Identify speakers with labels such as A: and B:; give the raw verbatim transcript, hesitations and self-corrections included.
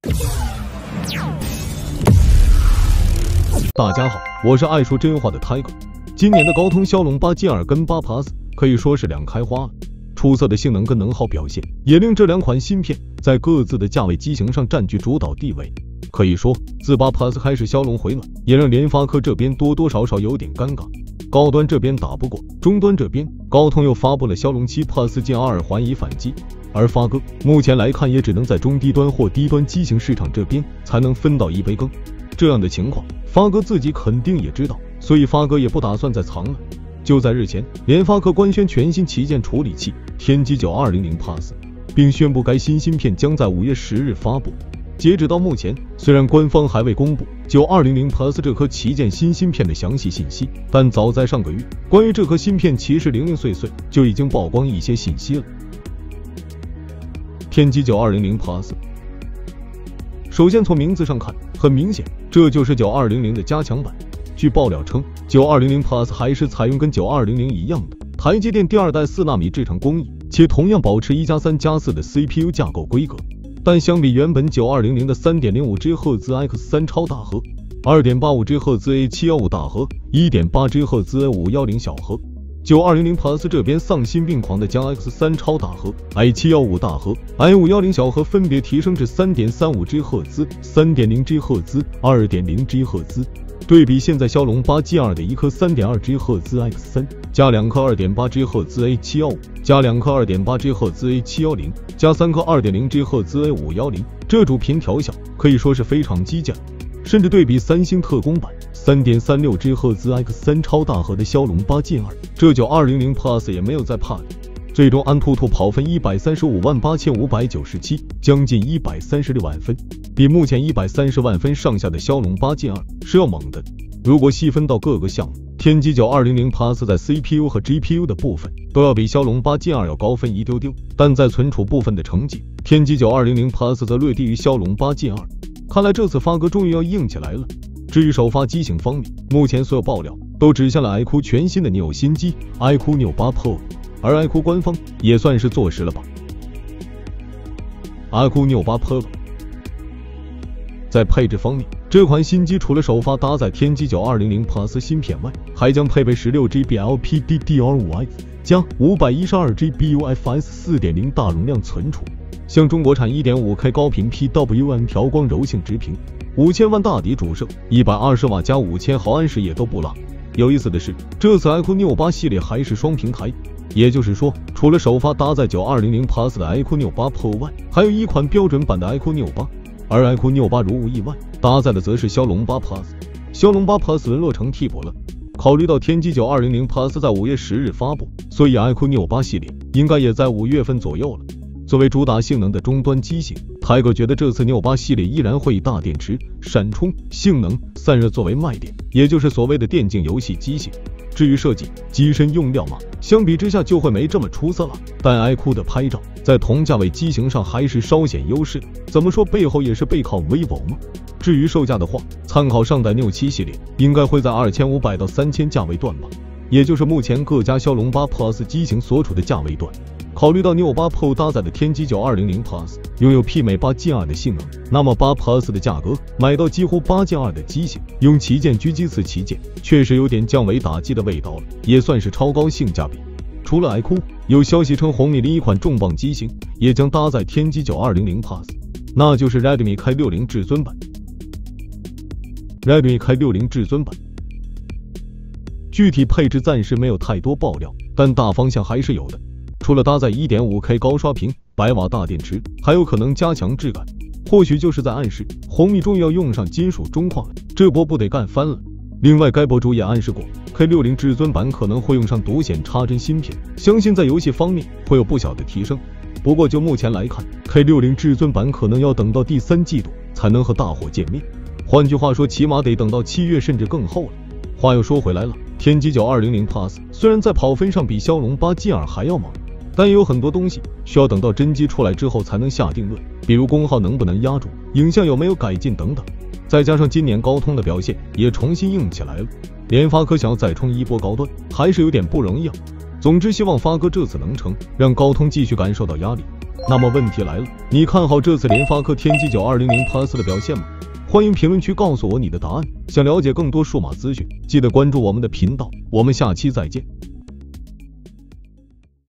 A: 大家好，我是爱说真话的 Tiger。今年的高通骁龙八 Gen 二跟八 Plus 可以说是两开花了，出色的性能跟能耗表现也令这两款芯片在各自的价位机型上占据主导地位。可以说，自八 Plus 开始，骁龙回暖，也让联发科这边多多少少有点尴尬。高端这边打不过，中端这边高通又发布了骁龙七 Plus Gen 二还以反击，而发哥目前来看也只能在中低端或低端机型市场这边才能分到一杯羹。这样的情况，发哥自己肯定也知道，所以发哥也不打算再藏了。就在日前，联发科官宣全新旗舰处理器天玑九二零零 Plus， 并宣布该新芯片将在五月十日发布。截止到目前，虽然官方还未公布九二零零 Plus 这颗旗舰新芯片的详细信息，但早在上个月，关于这颗芯片其实零零碎碎就已经曝光一些信息了。天玑九二零零 Plus， 首先从名字上看，很明显，这就是九二零零的加强版。据爆料称，九二零零 Plus 还是采用跟九二零零一样的台积电第二代四纳米制程工艺，且同样保持一加三加四的 C P U 架构规格。但相比原本九二零零的 三点零五吉赫兹 X 三 超大核、二点八五吉赫兹 A 七一五 大核、一点八吉赫兹 A 五一零小核，九二零零 Plus 这边丧心病狂的将 X 三 超大核、A 七一五 大核、A 五一零小核分别提升至 三点三五吉赫兹、三点零吉赫兹、二点零吉赫兹。对比现在骁龙八 Gen 二的一颗 三点二吉赫兹 X 三， 加两颗 二点八吉赫兹 A 七一五， 加两颗 二点八吉赫兹 A 七一零， 加三颗 二点零吉赫兹 A 五一零， 这主频调校可以说是非常激进。甚至对比三星特供版 三点三六吉赫兹 X 三 超大核的骁龙八 Gen 二，这九二零零 Plus 也没有在怕的。最终安兔兔跑分一百三十五万八千五百九十七，将近一百三十六万分，比目前一百三十万分上下的骁龙八 Gen 二是要猛的。如果细分到各个项目，天玑九二零零 Plus 在 C P U 和 G P U 的部分都要比骁龙八 Gen 二要高分一丢丢，但在存储部分的成绩，天玑九二零零 Plus 则略低于骁龙八 Gen 二。看来这次发哥终于要硬起来了。至于首发机型方面，目前所有爆料都指向了 iQOO 全新的 Neo 新机 iQOO Neo 八 Pro， 而 iQOO 官方也算是坐实了吧。iQOO Neo 八 Pro 在配置方面，这款新机除了首发搭载天玑九二零零 Plus 芯片外，还将配备 十六 G B L P D D R 五 X 加 五百一十二 G B U F S 四点零 大容量存储，向中国产 一点五 K 高频 P W M 调光柔性直屏，五千万大底主摄，一百二十瓦加五千毫安时也都不落。有意思的是，这次 iQOO Neo 八系列还是双平台，也就是说，除了首发搭载九二零零 Plus 的 iQOO Neo 八 Pro 外，还有一款标准版的 iQOO Neo 八。而 iQOO Neo 八如无意外搭载的则是骁龙八 Plus， 骁龙八 Plus 沦落成替补了。考虑到天玑九二零零 Plus 在五月十日发布，所以 iQOO Neo 八系列应该也在五月份左右了。作为主打性能的终端机型，泰哥觉得这次 Neo 八系列依然会以大电池、闪充、性能、散热作为卖点，也就是所谓的电竞游戏机型。至于设计、机身用料嘛，相比之下就会没这么出色了。但 iQOO 的拍照在同价位机型上还是稍显优势的，怎么说背后也是背靠 vivo 嘛。至于售价的话，参考上代 Neo 七系列，应该会在二千五百到三千价位段吧，也就是目前各家骁龙八 Plus 机型所处的价位段。考虑到 Neo 八 Pro 搭载的天玑九二零零 Plus 拥有媲美八 Gen 二的性能，那么八 Plus 的价格买到几乎八 Gen 二的机型，用旗舰狙击次旗舰，确实有点降维打击的味道了，也算是超高性价比。除了 iQOO， 有消息称红米另一款重磅机型也将搭载天玑九二零零 Plus， 那就是 Redmi K 六十至尊版。Redmi K 六十至尊版具体配置暂时没有太多爆料，但大方向还是有的。除了搭载 一点五 K 高刷屏、百瓦大电池，还有可能加强质感，或许就是在暗示红米终于要用上金属中框了，这波不得干翻了。另外，该博主也暗示过 K 六十至尊版可能会用上独显插针芯片，相信在游戏方面会有不小的提升。不过就目前来看 ，K 六十至尊版可能要等到第三季度才能和大伙见面，换句话说，起码得等到七月甚至更后了。话又说回来了，天玑九二零零 Plus 虽然在跑分上比骁龙八 Gen 二还要猛，但也有很多东西需要等到真机出来之后才能下定论，比如功耗能不能压住，影像有没有改进等等。再加上今年高通的表现也重新硬起来了，联发科想要再冲一波高端还是有点不容易啊。总之希望发哥这次能成，让高通继续感受到压力。 那么问题来了，你看好这次联发科天玑九二零零 Plus 的表现吗？欢迎评论区告诉我你的答案。想了解更多数码资讯，记得关注我们的频道。我们下期再见。